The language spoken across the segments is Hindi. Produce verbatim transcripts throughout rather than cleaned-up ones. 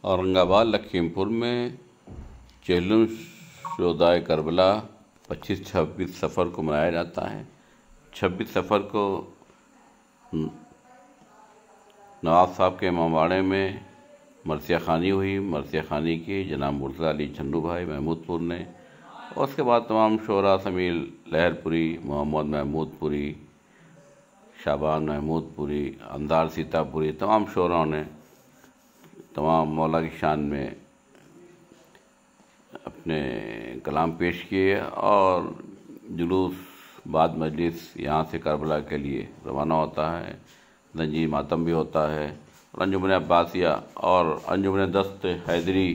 औरंगाबाद लखीमपुर में चेहलम शुहदाए करबला पच्चीस छब्बीस सफ़र को मनाया जाता है। छब्बीस सफ़र को नवाब साहब के इमामबाड़े में मरसिया खानी हुई। मरसिया खानी की जनाब मुर्तज़ा अली झंडू भाई महमूदपुर ने, और उसके बाद तमाम शोरा समील लहरपुरी, मोहम्मद महमूदपुरी, शाबान महमूदपुरी, अंदार सीतापुरी, तमाम शोराओं ने तमाम मौला की शान में अपने कलाम पेश किए और जुलूस बाद मजलिस यहाँ से करबला के लिए रवाना होता है। नजी मातम भी होता है और अंजुमन अब्बासिया और अंजुमन दस्त हैदरी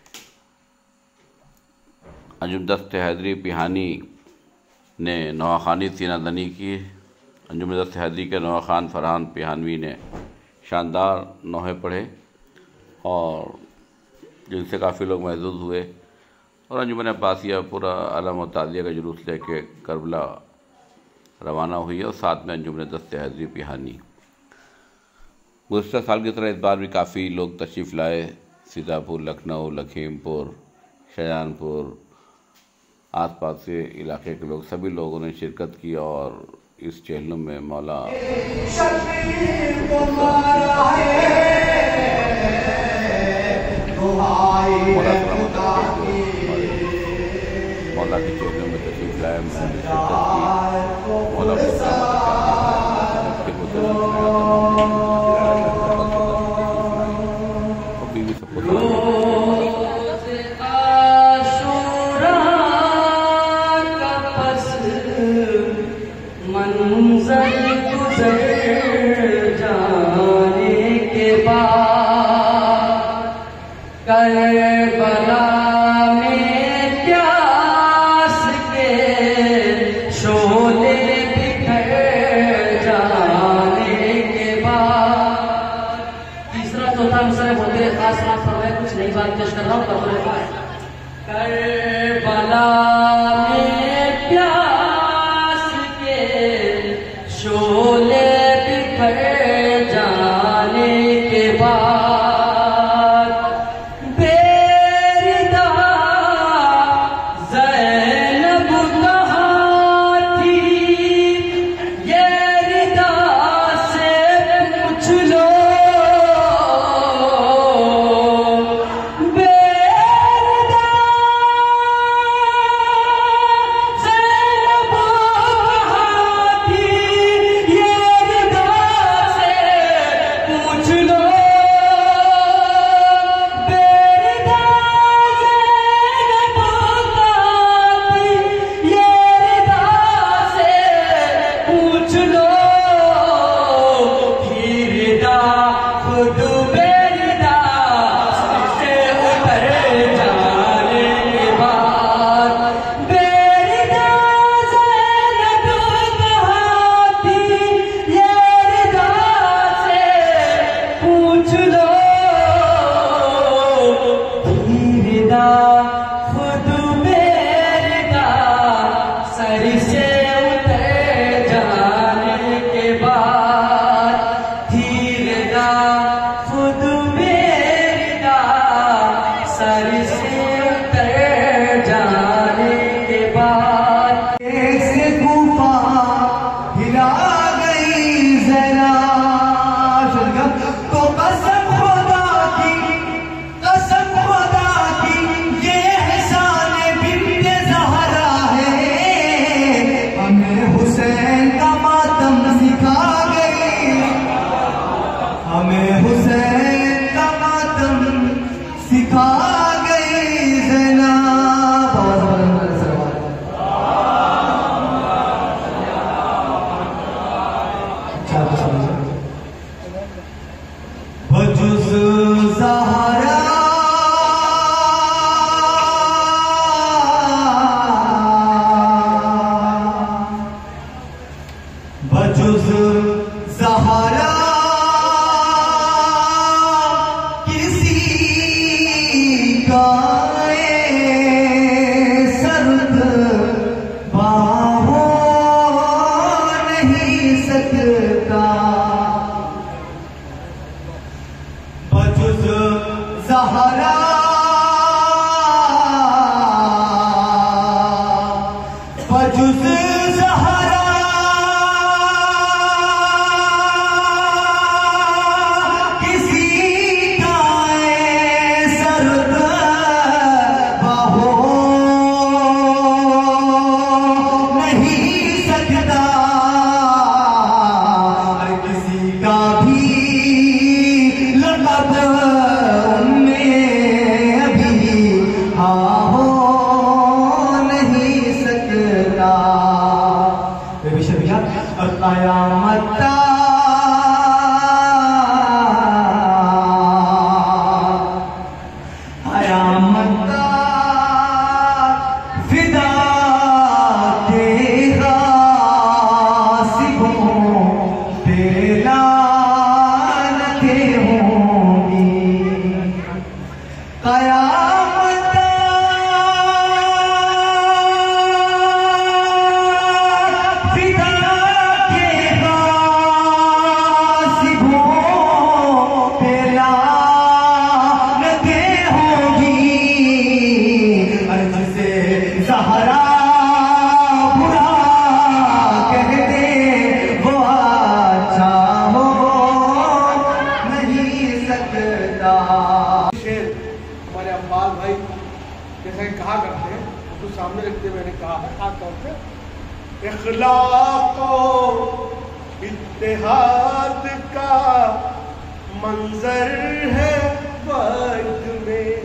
अंजुम दस्त हैदरी पिहानी ने नवाखानी सीनादनी की। अंजुमन दस्त हैदरी के नवा खान फरहान पिहानवी ने शानदार नोहे पढ़े और जिनसे काफ़ी लोग महसूस हुए, और अंजुमन अब्बासिया पूरा अलम व ताज़िया का जुलूस लेके करबला रवाना हुई और साथ में अंजुमन दस्त हैदरी पिहानी। गुज़श्ता साल की तरह इस बार भी काफ़ी लोग तशरीफ़ लाए। सीतापुर, लखनऊ, लखीमपुर, शाहजहानपुर, आसपास के इलाके के लोग, सभी लोगों ने शिरकत की और इस चेहलम में मौला मौला के चेहलम में तशरीफ़ लाए, मैंने शिरकत की। मौला बीवी सबको मंज़र गुज़र जाने के बाद करबला में प्यास के शोले बिखर जाने के बाद। तीसरा चौथा मुसरे बोलते खास बात पर मैं कुछ नई बात पेश कर रहा हूँ। करबला में प्यास शोले बिखर जाने के बाद बेरिदा ज़ैनब कहाँ थी, ये रिदा से पूछ लो। बेरिदा ज़ैनब कहाँ थी, बजुज़ ज़हरा किसी का सर्द बाहों नहीं सकता। बजुज़ ज़हरा बजुज़ ज़हरा किसी का सरद बहो नहीं सकता, किसी का भी लक़ब में अभी हाँ हो नहीं सकता। बेशक भैया और क़यामत क़यामत फिदा के गासिबों पे लानतें होंगी। क़यामत फिदा के गासिबों पे लानतें होंगी। जिसे ज़हरा बुरा कह दे वो अच्छा हो नहीं सकता। शेर हमारे अब्बास भाई जैसा कि कहा करते हैं उसको सामने रखते हुए मैंने कहा है खास तौर पे इखलाक व इत्तेहाद का मंजर है वक्त में,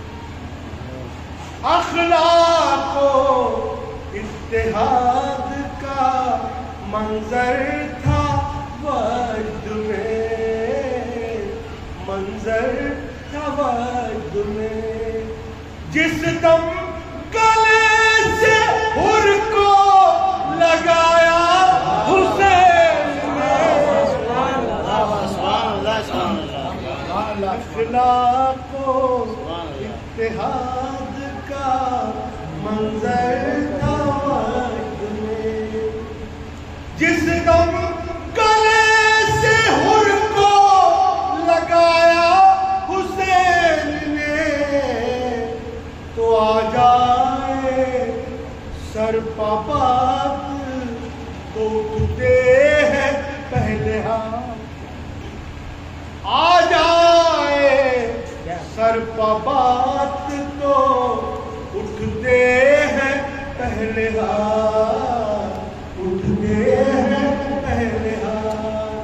अखलाक व इत्तेहाद का मंजर था वक्त में, मंजर था वक्त में। जिस दम गले से हुर को लगाया हुसैन ने, अखलाक व इत्तेहाद का मंजर था वक्त में। जिस दम गले से हुर को लगाया हुसैन ने, तो आ जाए सर पापात तो उठते हैं पहले हाथ, आ जाए सर पापात तो उठते हैं पहले हाथ, उठते हैं पहले हाथ।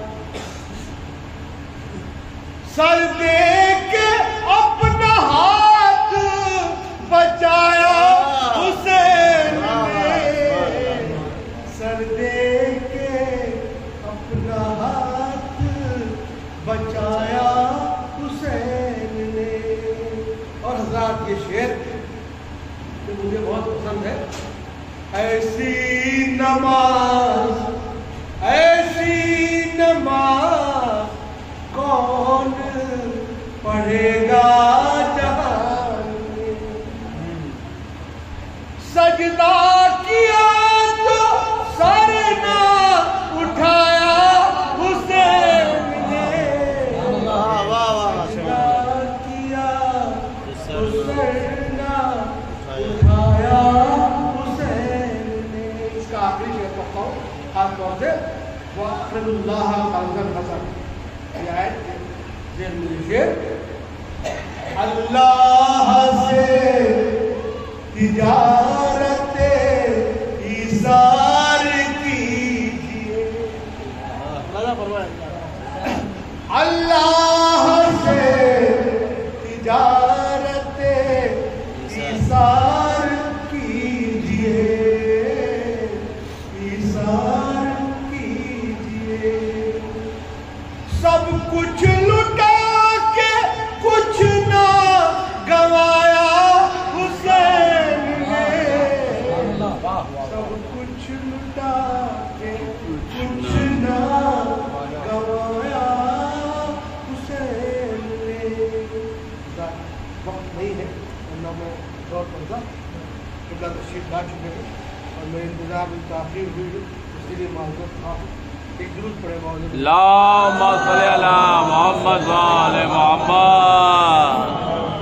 सर दे के अपना हाथ बचाया हुसैन ने, सर दे के अपना हाथ बचाया हुसैन ने। और हज़रात ये शेर जो मुझे बहुत पसंद है, ऐसी नमाज ऐसी नमाज कौन पढ़ेगा जहान में, सजदा किया तो सर ना उठाया हुसैन ने, सजदा किया तो सर ना उठाया हुसैन ने। इसका आखिरी शेर पढ़ता हूँ खास तौर से, वक़्रुल्लाह क़र्ज़न हसन। यह है शेर मुझे शेर, अल्लाह से तिजारत ईसार कीजिए, अल्लाह से तिजारत ईसार कीजिए, ईसार कीजिए। सब कुछ लुटा के कुछ ना गवाया हुसैन ने, सब कुछ लुटा के कुछ ना गवाया हुसैन ने। वक्त नहीं है वरना मैं दौड़ पड़ता, किबला तशरीफ ला चुके हैं और मेरे इंतजार में ताख़ीर हुई इसलिए माज़रत था। एक दुरूद पढ़े मौजूद अल्लाहुम्मा सल्ली अला मुहम्मद व आले मुहम्मद।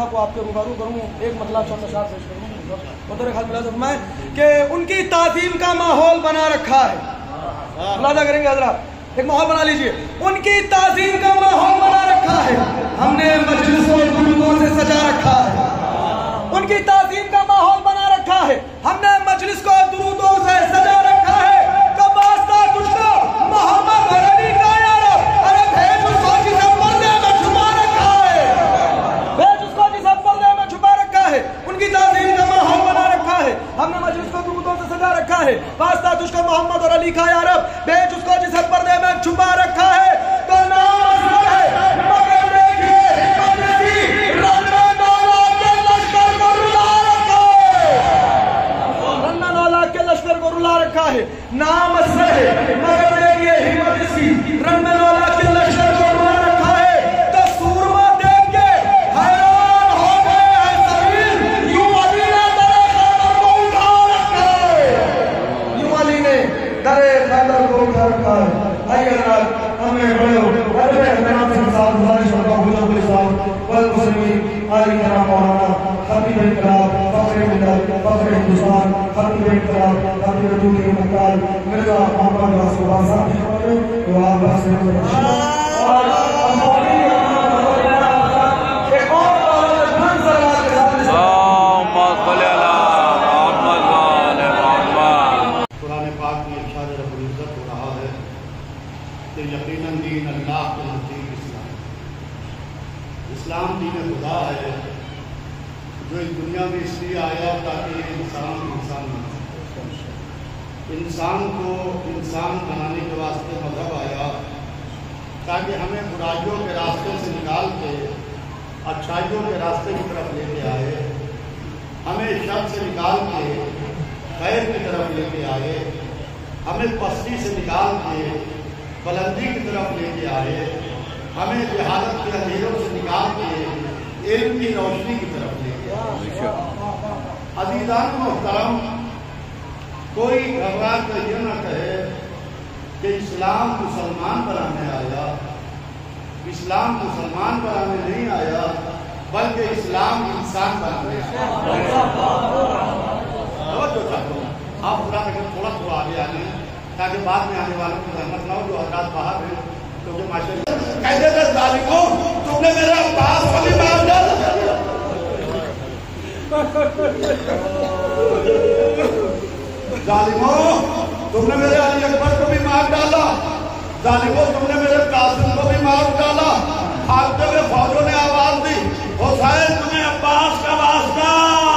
को आपके रूबरू करूँ, एक मतलब चंद अशआर पेश करूँ। उधर खास मिला मैं कि उनकी ताज़ीम का माहौल बना रखा है। मुलाजा करेंगे हजरात, एक माहौल बना लीजिए। उनकी ताज़ीम का माहौल बना रखा है, हमने मजलिसों दुरूदों से सजा रखा है। उनकी ताज़ीम का माहौल बना रखा है, हमने मजलिस को दुरूदों से सजा रखा है। कब वास्ता तुझको मोहम्मद अली का यार, अरे भेज उसको जिसे पर्दे में छुपा रखा है, भेज उसको जिसे पर्दे में छुपा रखा है। उनकी ताज़ीम का माहौल बना रखा है, हमने मजलिस को दुरूदों से सजा रखा है। वास्ता तुझको मोहम्मद और अली का यार, भेज उसको जिसे पर्दे में छुपा रखा है। तो नाम असलम है मगर देखिए मजलिसी रन्ना नौला के लश्कर को रुला रखा है, रन्ना नौला के लश्कर को रुला रखा है। नाम असलम है मगर देखिए मजलिसी रन्ना नौला के लश्कर को रुला रखा है। तो सूरमा देख के हैरान हो गए हैं सभी, यूं अली ने दरे खैबर को उठा रखा है, यूं अली ने दरे खैबर को उठा रखा है। आइए जनाब हमें बड़े अरबे एहतराम से साथ गुजारिश करता हूं हुजूर के साथ वल मुस्लिमीन आली करम मौलाना खतीब इनकलाब फखरे मिल्लत फखरे हिंदुस्तान खतीब इनकलाब खतीब रसूल मक्काल मिर्जा मोहम्मद रसूल साहब को आप बस से और एक और ढंग सलात के साथ कुरान पाक में इरशाद रब्बुल इज्जत हो रहा है कि यकीनन दीन अल्लाह के नज़दीक इस्लाम इस्लाम दीन खुदा है, जो इस दुनिया में इसलिए आया ताकि ये इंसान इंसान बन सके। इंसान को इंसान बनाने के वास्ते मजहब आया ताकि हमें बुराइयों के रास्ते से निकाल के अच्छाइयों के रास्ते की तरफ लेके आए, हमें शर से निकाल के खैर की तरफ लेके आए, हमें पस्ती से निकाल के बुलंदी की तरफ लेके आए, हमें जहालत के अंधेरों से निकाल के इल्म की रोशनी की तरफ लेके आए। अज़ीज़ान मोहतरम, कोई घबरा कर ये न कहे कि इस्लाम मुसलमान बनाने आया। इस्लाम मुसलमान बनाने नहीं आया, बल्कि इस्लाम इंसान बनाने आया। आप पूरा थोड़ा थोड़ा आगे आने ताकि बाद में आने वालों को रहमत ना हो, जो हजरात बाहर हैं, क्योंकि माशाअल्लाह कहते थे जालिमों तुमने मेरा अब्बास को भी मार डाला, जालिमों तुमने मेरे अली अकबर को भी मार डाला, जालिमों तुमने मेरे कासिम को भी मार डाला। भागते हुए फौजों ने आवाज दी, हुसैन तुम्हें अब्बास का वास्ता,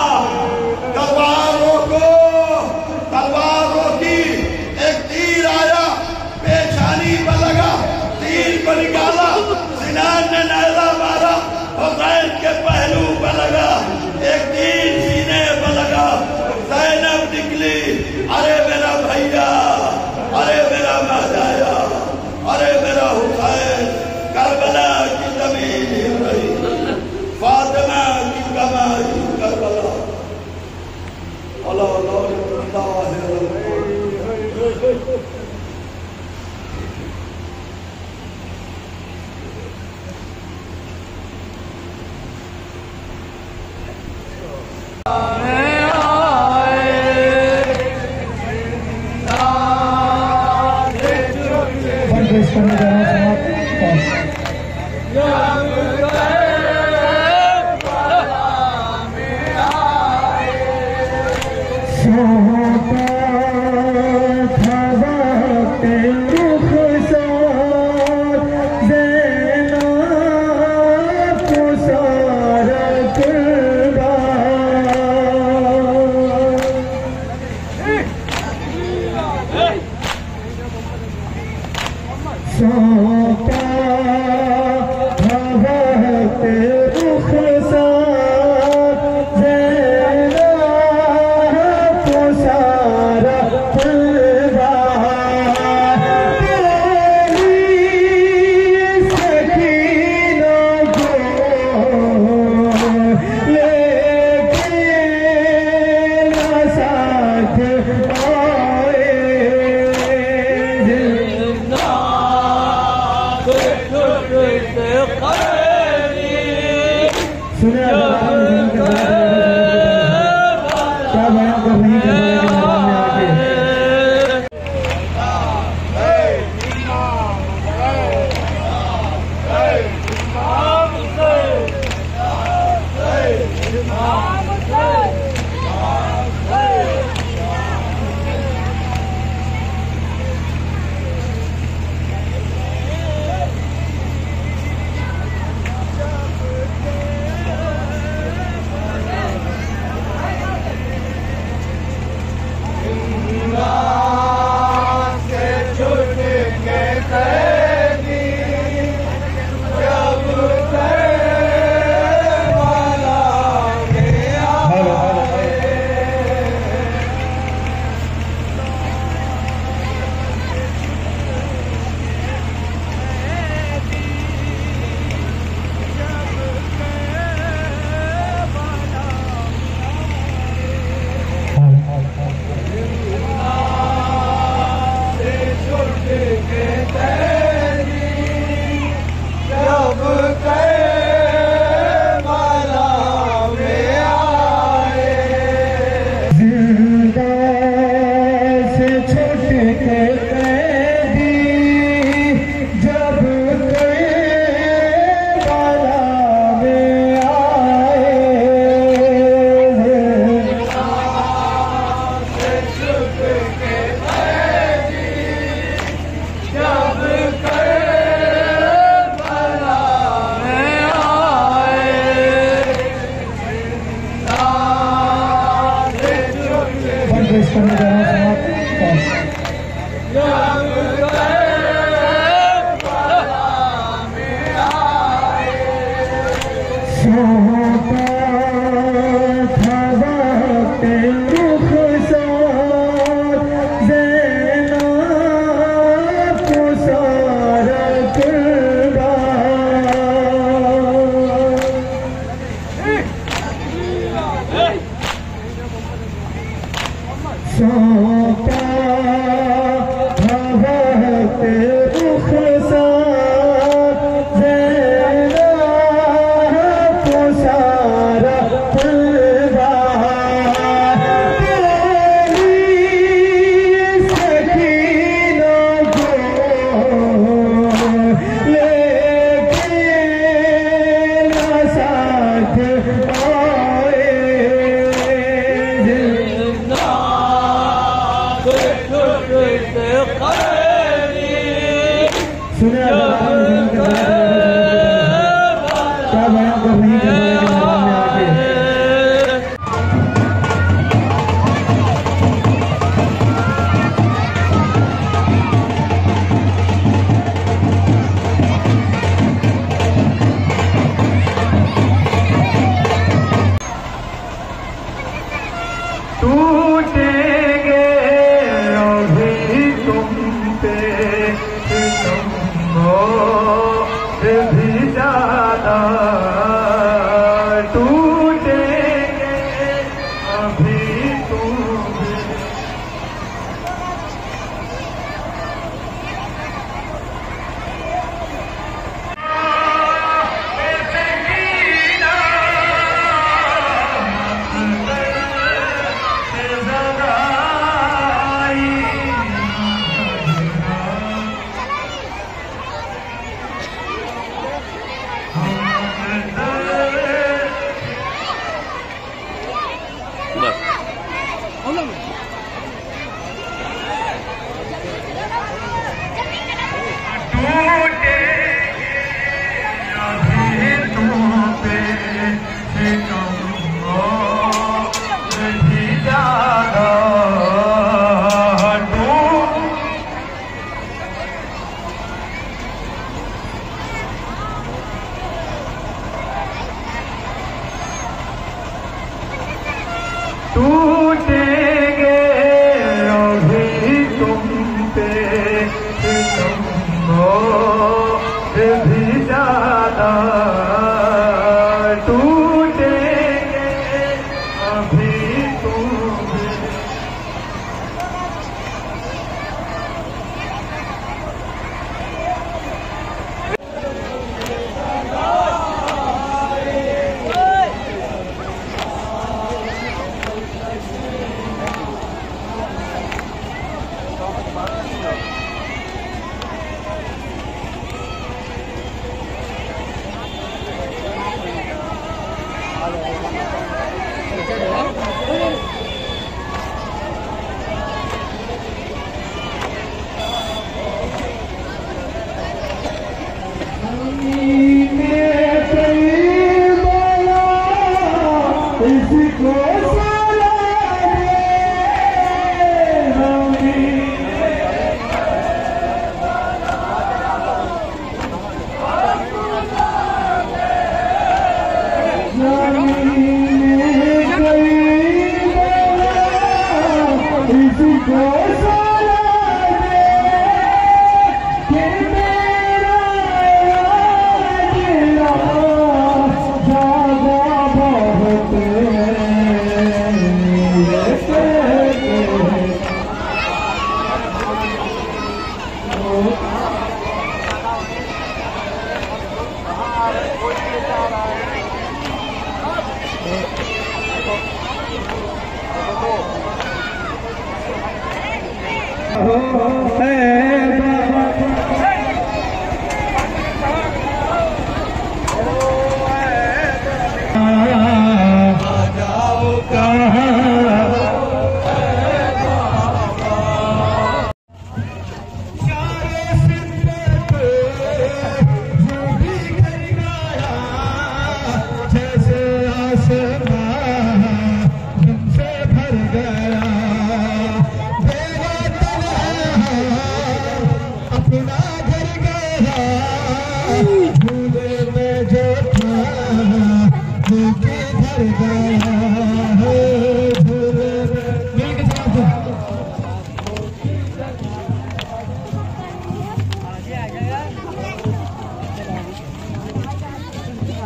तलवार रोको, तलवार रोकी, एक तीर आया, पेशानी पर लगा, तीर को निकाला, सिनान ने नैजा मारा, हुसैन के पहलू पर लगा, एक तीर सीने पर लगा, ज़ैनब निकली, अरे मेरा भैया, अरे मेरा महजाया, अरे मेरा हुसैन, करबला की जमीन हिल रही, फातिमा की कमाई करबला, अल्लाह अल्लाह सुने अपना घर गया झूले में जो था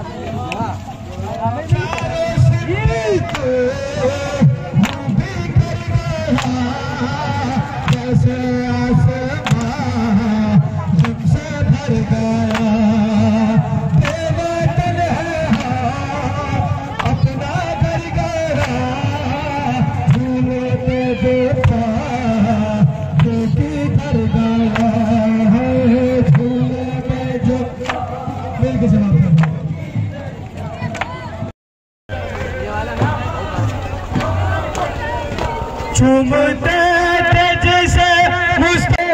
चूमते थे जैसे मुझसे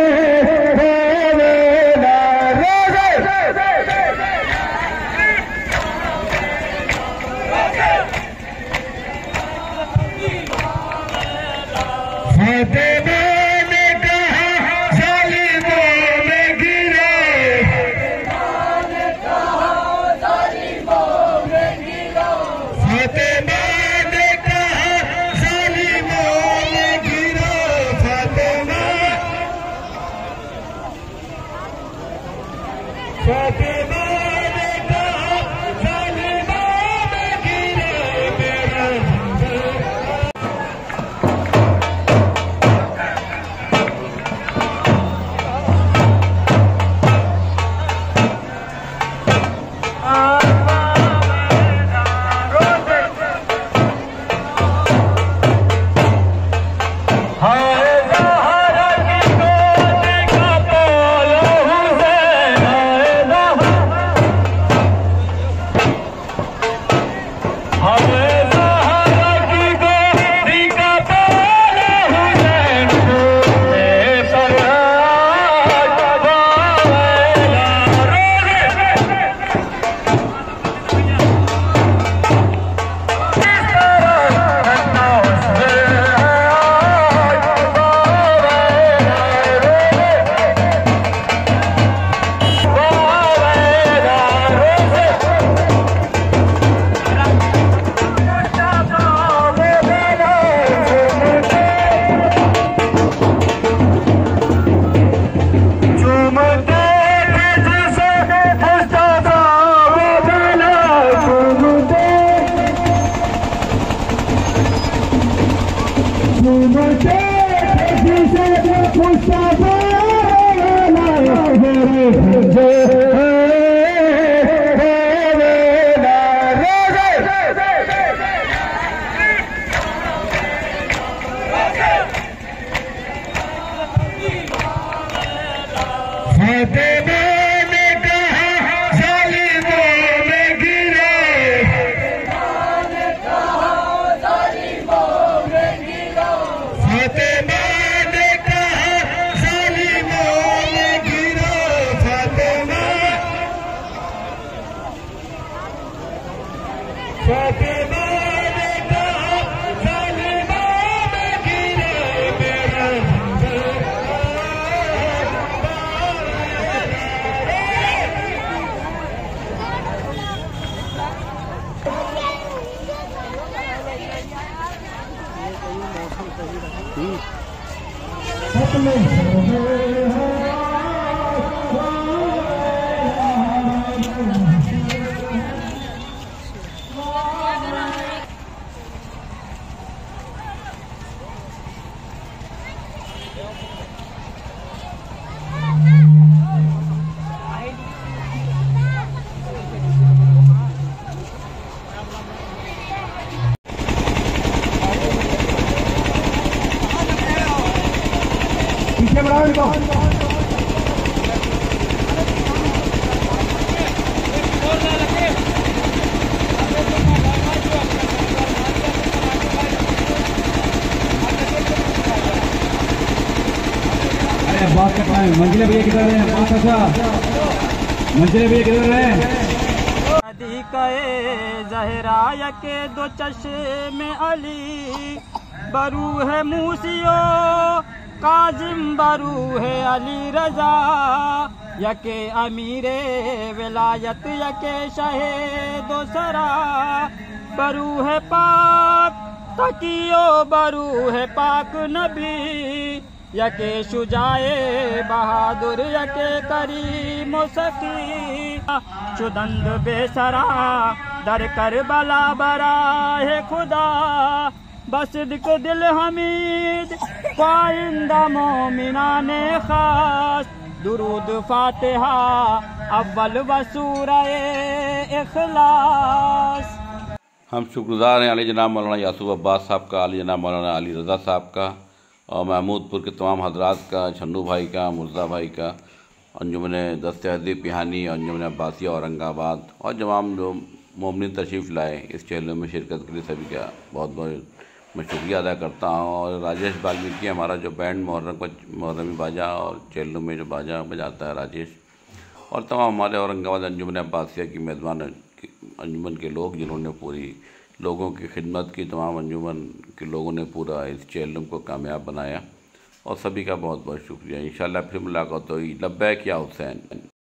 बात करना है। मंजिले भैया किधर है? बहुत अच्छा, मंजिले भैया किधर है? जहरा के दो चश्मे अली बरू है मूसियो काजिम बरू है अली रजा यके अमीरे विलायत यके शहे दोसरा बरू है पाक तकियो बरू है पाक नबी यके शुजाए बहादुर यके करीम मुसकी चुदंद बेसरा दर कर बला बरा है खुदा बसदिक दिल हमीद पाइंदा मोमिनाने खास दुरूद फातिहा अव्वल व सूरह इखलास। हम शुक्रगुजार हैं अली जनाब मौलाना यासूफ अब्बास साहब का, अली जनाब मौलाना अली रज़ा साहब का और महमूदपुर के तमाम हजरात का, छन्नू भाई का, मुर्जा भाई का, अंजुमन दस्त हदीब पिहानी, अंजुमन अब्बासिया औरंगाबाद और तमाम जो मोमिन तशरीफ़ लाए इस चैनल में शिरकत के लिए सभी का बहुत बहुत मैं शुक्रिया अदा करता हूँ। और राजेश वाल्मीकि हमारा जो बैंड मुहर्रम का मुहर्रमी बाजा और चैनल में जो बाजा बजाता है राजेश, और तमाम हमारे औरंगाबाद अंजुमन अब्बासिया की मेज़बान अंजुमन के लोग जिन्होंने पूरी लोगों की खिदमत की, तमाम अंजुमन के लोगों ने पूरा इस चैनल को कामयाब बनाया और सभी का बहुत बहुत शुक्रिया। इंशाअल्लाह फिर मुलाकात होगी। लब्बैक या हुसैन।